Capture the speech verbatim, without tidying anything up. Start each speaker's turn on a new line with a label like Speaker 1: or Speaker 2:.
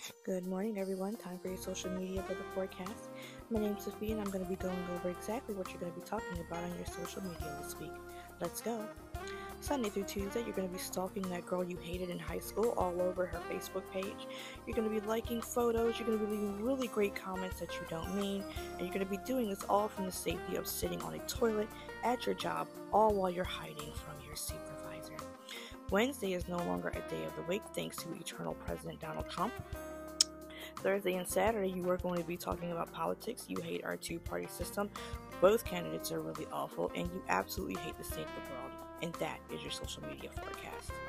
Speaker 1: Good morning, everyone. Time for your social media weather forecast. My name's Sophie, and I'm going to be going over exactly what you're going to be talking about on your social media this week. Let's go. Sunday through Tuesday, you're going to be stalking that girl you hated in high school all over her Facebook page. You're going to be liking photos. You're going to be leaving really great comments that you don't mean. And you're going to be doing this all from the safety of sitting on a toilet at your job, all while you're hiding from your supervisor. Wednesday is no longer a day of the week thanks to eternal President Donald Trump. Thursday and Saturday, you are going to be talking about politics. You hate our two-party system. Both candidates are really awful, and you absolutely hate the state of the world. And that is your social media forecast.